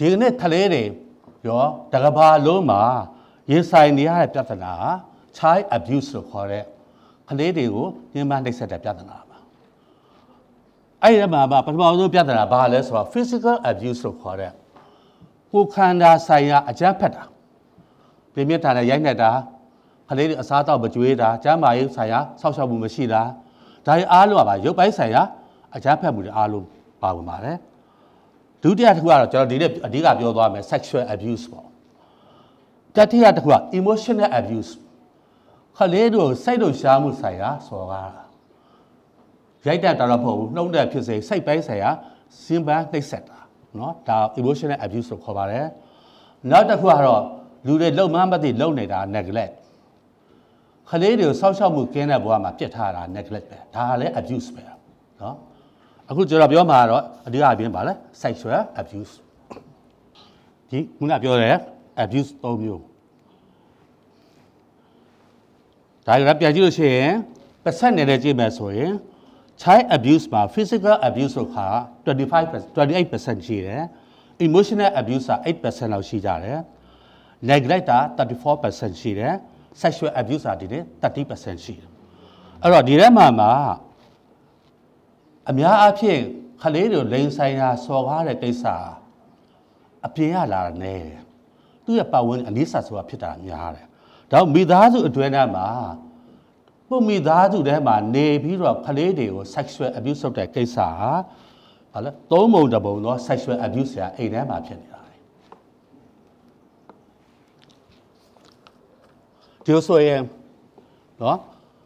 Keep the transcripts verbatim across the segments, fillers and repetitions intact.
ဒီနေ့ခလေးတွေရောတကဘာလုံးမှာရင်ဆိုင်နေရတဲ့ပြဿနာ child abuse လို့ခေါ်တဲ့ခလေးတွေကိုညှဉ်းပန်းနှိပ်စက်တဲ့ပြဿနာပါအဲ့ဒီမှာပထမဆုံးပြဿနာဘာလဲဆိုတော့ physical abuse လို့ခေါ်တဲ့ကိုယ်ခန္ဓာဆိုင်ရာအကြမ်းဖက်တာပြင်းပြထန်တဲ့ရိုက်နှက်တာခလေးတွေအစားတောက်မကြွေးတာကျန်းမာရေးဆိုင်ရာဆောက်ရှောက်မှုမရှိတာဒါတွေအားလုံးကပါရုပ်ပိုင်းဆိုင်ရာအကြမ်းဖက်မှုတွေအားလုံးပါဝင်ပါတယ်ဒုတိယတစ်ခုကတော့ကျွန်တော်ဒီနေ့အဓိကပြောသွားမယ် sexual abuse ပေါ့တတိယတစ်ခုက emotional abuse ခလေးတို့စိတ်တို့ရှားမှုဆိုင်ရာစော်ကားရိုက်တဲ့တာတော့မဟုတ်ဘူးနှုံးတဲ့ဖြစ်စေစိတ်ပိုင်းဆိုင်ရာစဉ်းပန်းနှိပ်စက်တာเนาะဒါ emotional abuse လို့ခေါ်ပါတယ်နောက်တစ်ခုကတော့လူတွေလုံမမသိလုံနေတာ neglect ခလေးတွေကိုစောင့်ရှောက်မှုကင်းတဲ့ဘဝမှာပြစ်ထားတာ neglect ပဲဒါလည်း abuse ပဲเนาะအခုကျွန်တော်ပြောမှာတော့အဓိကအပြင်ပါလဲ sexual abuse ဒီခုနပြောတဲ့ abuse သုံးမျိုးဒါကြပြန်ကြည့်လို့ရှိရင်ပတ်ဆက်နေတဲ့ကြည့်မယ်ဆိုရင် child abuse မှာ physical abuse ကtwenty-five twenty-eight percent ရှိတယ် emotional abuse ကeight percent လောက်ရှိကြတယ် neglect ကthirty-four percent ရှိတယ် sexual abuse ကဒီနေ့thirty percent ရှိတယ်အဲ့တော့ဒီထဲမှာမှာအများအားဖြင့်ခလေးတွေလိန်ဆိုင်ရာစော်ကားတဲ့ကိစ္စအပြင်ရလာတယ်သူ့ရဲ့ပတ်ဝန်းကျင်အနည်းဆက်ဆိုတာဖြစ်တာများတယ်ဒါမိသားစုအတွင်းထဲမှာပုံမိသားစုထဲမှာနေပြီးတော့ခလေးတွေကို sexual abuse လုပ်တဲ့ကိစ္စဟာဘာလဲသုံးပုံတစ်ပုံတော့ sexual abuse ရာအိမ်ထဲမှာဖြစ်နေတာလေဒီလိုဆိုရင်နော်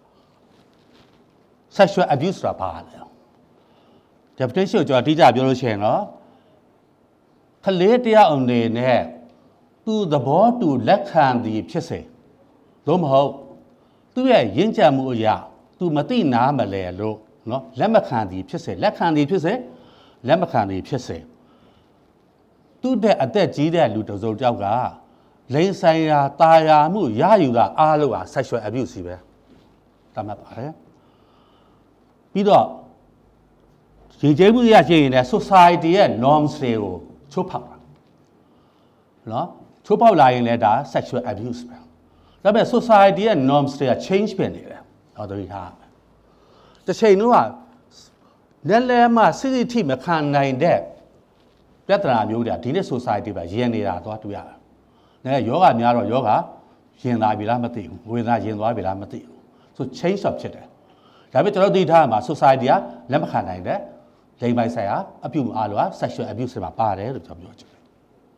sexual abuse ဆိုတာဘာလဲdefinition ကိုကျွန်တော်အတိအကျပြောလို့ရှိရင်တော့ခလေးတရားအနေနဲ့သူသဘောတူလက်ခံသည်ဖြစ်စေသို့မဟုတ်သူ့ရဲ့ရင့်ကြံမှုအရာသူမသိနာမလဲလို့နော်လက်မခံသည်ဖြစ်စေလက်ခံသည်ဖြစ်စေလက်မခံသည်ဖြစ်စေသူ့တဲ့အသက်ကြီးတဲ့လူတစ်စုံတစ်ယောက်ကလိန်ဆိုင်ရာတာယာမှုရယူတာအားလုံးဟာ sexual abuse ပဲတတ်မှတ်ပါတယ်ပြီးတော့ဒီကျေးမှုရရှိရင်လည်း society ရဲ့ norms တွေကိုချိုးဖောက်တာနော်ချိုးဖောက်လာရင်လည်းဒါ sexual abuse ပဲဒါပေမဲ့ society ရဲ့ norms တွေက change ဖြစ်နေတယ်ဟောတည်းထားတစ်ချိန်လုံးကလက်လဲမှစိစိထိမခံနိုင်တဲ့ပြဿနာမျိုးတွေဒီနေ့ society ပဲရင်နေတာသွားတွေ့ရတယ်။ဒါယောဂများတော့ယောဂရင်သွားပြီလားမသိဘူး။ဝေဒနာရင်သွားပြီလားမသိဘူး။ so change ဖြစ်တယ်။ဒါပေမဲ့ကျွန်တော်သိထားမှာ society ကလက်မခံနိုင်တဲ့လိင်ပိုင်းဆိုင်ရာအပြုအမူအားလုံးက sexual abuse တွေမှာပါတယ်လို့ကျွန်တော်ပြောချင်တယ်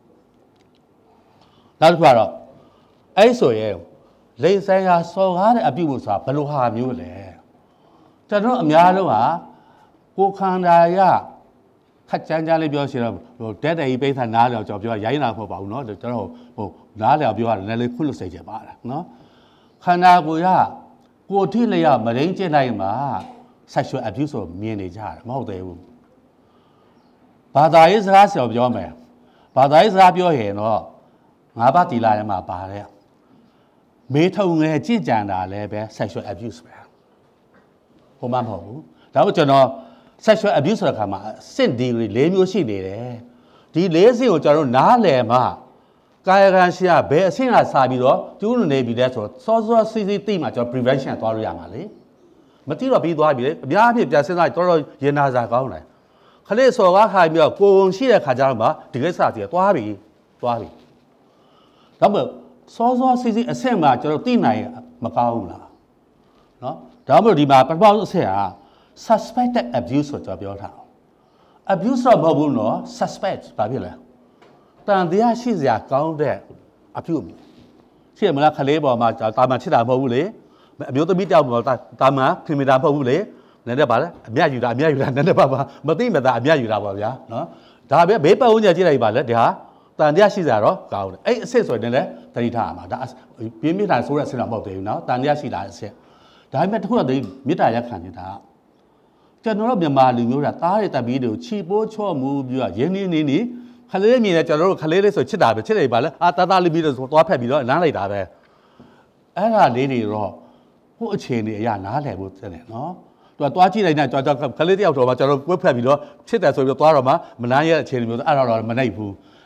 ။နောက်တစ်ခုကတော့အဲ့ဆိုရင်လိင်ဆိုင်ရာစော်ကားတဲ့အပြုအမူဆိုတာဘယ်လိုဟာမျိုးလဲ။ကျွန်တော်အများလုံးဟာကိုခန္ဓာရခက်ကြမ်းကြမ်းလေးပြောရှင်တော့ဟိုတက်တယ်ကြီးပိဿနားတယ်ကျွန်တော်ပြောရိုင်းတာမဟုတ်ပါဘူးเนาะကျွန်တော်ဟိုနားတယ်ပြောရတယ်လည်းလေးခွတ်လို့စိတ်ချပါလားเนาะခန္ဓာကိုယ်ရကိုထိလျောက်မရင်းကျစ်လိုက်မှာ sexual abuse ဆိုမြင်နေကြတယ်မဟုတ်သေးဘူးဘာသာရေးစကားဆရာပြောမယ်ဘာသာရေးစကားပြောရင်တော့ငါးပါးတီလာထဲမှာပါတယ်မေးထုံငယ်ကြင့်ကြံတာလည်းပဲ sexual abuse ပဲဟိုမှမဟုတ်ဘူးဒါမို့ကျွန်တော် sexual abuse ဆိုတာခါမှာစစ်ဒီဂရီ၄မျိုးရှိနေတယ်ဒီ၄ဆင့်ကိုကျွန်တော်တို့နားလည်မှကာယကံရှိရဘယ်အဆင့်ကစာပြီးတော့ကျူးလွန်နေပြီလဲဆိုတော့စောစောစီစီသိမှကျွန်တော် prevention သွားလို့ရမှာလေမသိတော့ပြီးသွားပြီလေအများအပြားပြန်စဉ်းစားတော်တော်ရင်နာစာကောင်းတယ်ခလေးစော်ကားခါပြီးတော့ကိုုံရှိတဲ့ခါကျတော့မှဒီကိစ္စကြီးသွားပြီသွားပြီဒါပေမဲ့စောစောစီစီအဆင့်မှာကျွန်တော်သိနိုင်မကောင်းဘူးလားနော်ဒါမှမဟုတ်ဒီမှာပထမဆုံးအဆင့်ကsuspected abuse ဆိုတော့ပြောထားအောင် abuse တော့မဟုတ်ဘူးနော် suspect ဘာဖြစ်လဲတန်တရားရှိစရာကောင်းတဲ့အပြုအမူရှိရမလားခလေးပေါ်မှာတာမန်ချစ်တာမဟုတ်ဘူးလေအမျိုးသမီးတယောက်ပေါ်တာမန်ခင်မတာမဟုတ်ဘူးလေနည်းနည်းပါလေအမြတ်ယူတာအမြတ်ယူတာနည်းနည်းပါပါမသိမသာအမြတ်ယူတာပါဗျာနော်ဒါပဲဘေးပတ်ဝန်းကျင်ကြည့်လိုက်ပါလေဒါတန်တရားရှိစရာတော့ကောင်းတယ်အဲ့အစ်စ်ဆိုရင်လည်းသတိထားရမှာဒါပြင်းပြတာဆိုတဲ့အဆင့်တော့မဟုတ်သေးဘူးနော်တန်တရားရှိတာအဆင့်ဒါပေမဲ့တခုတော့ဒီမေတ္တာရက်ခံနေတာကျွန်တော်တို့မြန်မာလူမျိုးကသားရတပ်ပြီးတို့ခြီပိုးချော့မှုပြီးတော့ရင်းနေနေနေခလေးမြင်တယ်ကျွန်တော်တို့ခလေးလေးဆိုချစ်တာပဲချစ်တယ်ပါလဲအာတာတာလေးပြီးတော့သွားဖက်ပြီးတော့လမ်းလိုက်တာပဲအဲ့ဒါလေးတွေတော့ဟိုအခြေအနေအရနားလည်ဖို့တဲ့နော်သူကသွားကြည့်လိုက်တဲ့ကျွန်တော်ခလေးတယောက်တော့မှကျွန်တော်ကွက်ဖက်ပြီးတော့ချစ်တယ်ဆိုပြီးတော့သွားတော့မှမနားရဲ့အခြေအနေမျိုးအဲ့ဒါတော့မနိုင်ဘူး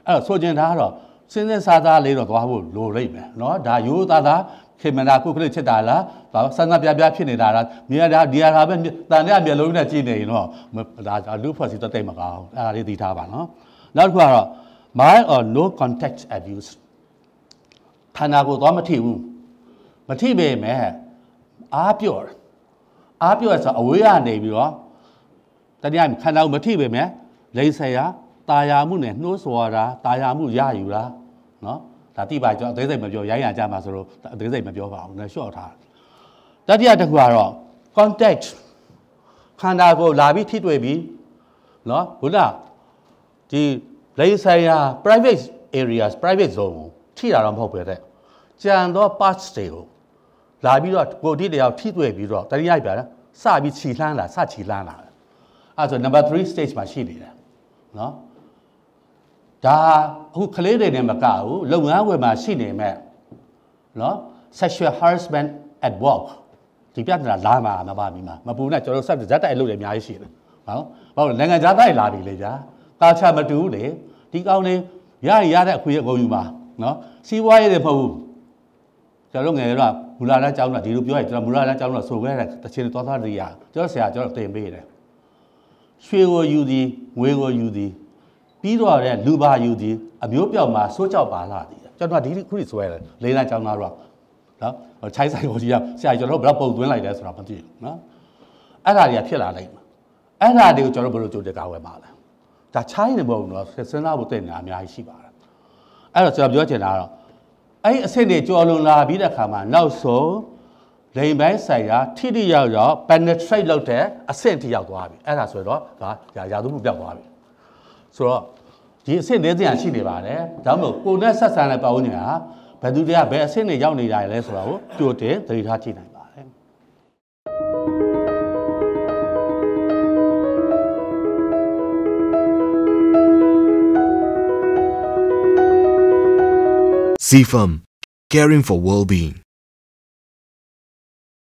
အဲ့တော့ဆိုချင်တာကတော့စဉ်းစဉ်စားစားလေးတော့သွားဖို့လိုလိမ့်မယ်နော်ဒါရိုးသားသားခေမနာကုခလစ်ချစ်တာလားဘာဆန်းဆန်းပြပြဖြစ်နေတာလားမြင်ရတာဒီဟာပဲတန်တဲ့မျက်လုံးနဲ့ကြည့်နေရင်တော့ဒါလူဖွဲ့စီတော့တိတ်မကောင်းအဲ့ဒါလေးသိထားပါနော်နောက်တစ်ခုကတော့ mild or no contact abuse ခန္ဓာကိုယ်သွားမထိဘူးမထိပေမဲ့အားပြော့အားပြော့ဆိုအဝေးကနေပြီးတော့တနည်းခန္ဓာကိုယ်မထိပေမဲ့လိမ့်ဆရာตาယာမှုနဲ့နှိုးဆော်တာตาယာမှုရယူတာနော်ဒါတိပါကြောအသေးစိတ်မပြောရိုင်းရကြမှာဆိုတော့အသေးစိတ်မပြောပါဘူးနဲ့ရှော့ထားတတိယတစ်ခုကတော့ contact ခန္ဓာကိုယ်လာပြီးထိတွေ့ပြီးနော်ဘုရားဒီလိမ့်ဆရာ private areas private zone ကိုထိတာတော့မဟုတ်ပဲတဲ့ကြံတော့ parts တွေကိုလာပြီးတော့ကိုတိတရားထိတွေ့ပြီးတော့တတိယပြတယ်စပြီးခြီလှမ်းလာစခြီလှမ်းလာအဲ့ဆို number three stage မှာရှိနေတယ်နော်ဒါအခုကလေးတွေနဲ့မကဘူးလုပ်ငန်းဝယ်မှာရှိနေမဲ့နော် sexual harassment at work ဒီပြဿနာလာမှာမပါမီမှာမပူနဲ့ကျွန်တော်စက်ဇက်တိုက်အလုပ်တွေအများကြီးရှိတယ်နော်ဘာလို့နိုင်ငံခြားသားတွေလာပြီလေကြာတာချမတူဘူးလေဒီကောင်းလေးရရရတဲ့အခွင့်အရေးကိုယူပါနော်စီးပွားရေးတွေမဟုတ်ဘူးကျွန်တော်ငယ်တော့မူလာတန်းကျောင်းတော့ဒီလိုပြောရင်ကျွန်တော်မူလာတန်းကျောင်းတော့ဆိုခဲ့တဲ့တချင်သွားသားတွေရကျွန်တော်ဆရာကျွန်တော်တင်ပေးတယ်ရွှေကိုယူသည်ငွေကိုယူသည်ပြီးတော့တဲ့လူပါယူသည်အမျိုးပြောက်မှာစိုးကြောက်ပါလာသည်ကျွန်တော်ဒီခုဆိုရဲလေးလမ်းကျောင်းသားတော့နော်ချိုင်းဆိုင်ကိုကြီးရဆရာကျွန်တော်ဘယ်တော့ပုံသွင်းလိုက်လဲဆိုတာမသိဘူးနော်အဲ့ဒါတွေကဖြစ်လာလိုက်မှာအဲ့ဒါတွေကိုကျွန်တော်ဘယ်လိုကြိုးတက်ကားဝယ်မှာလဲဒါချိုင်းနေမဟုတ်ဘူးနော်စဉ်းစားဖို့တည်နေတာအများကြီးရှိပါတယ်အဲ့တော့ကျွန်တော်ပြောချင်တာကတော့အဲ့အဆင့်တွေကြော်လွန်လာပြီးတဲ့ခါမှာနောက်ဆုံးလိမ်ပိုင်းဆိုင်ရာထိတိရောက်တော့ penetrate လုပ်တဲ့အဆင့်ထိရောက်သွားပြီအဲ့ဒါဆိုတော့ဒါရာသမှုပြောက်သွားပြီဆိုတော့ဒီအဆင့်လေးစရာရှိနေပါတယ်ဒါမှမဟုတ်ကိုယ်နဲ့ဆက်ဆံတဲ့ပတ်ဝန်းကျင်ဟာဘယ်သူတွေကဘယ်အဆင့်တွေရောက်နေတာလဲဆိုတာကိုကြိုတင်သတိထားကြည့်နိုင်ပါတယ် C F A M, caring for well-being.